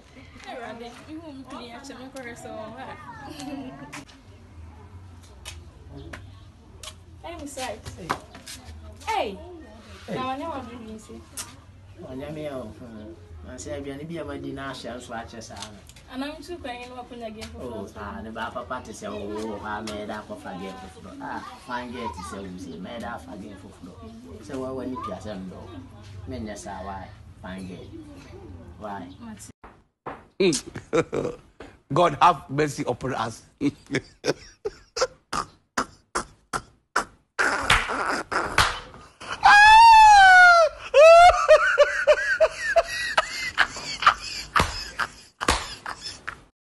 Alright, you won't play at your I'm sorry. Hey, now I know what you're doing. I say, be a Madina shells watches. And I'm too crying open again. Oh, the Papa Party say, oh, I made up of a game for floor. Fine get to say, made up again for floor. So, when you get them, though, men, yes, why? Fine get. Why? God have mercy upon us.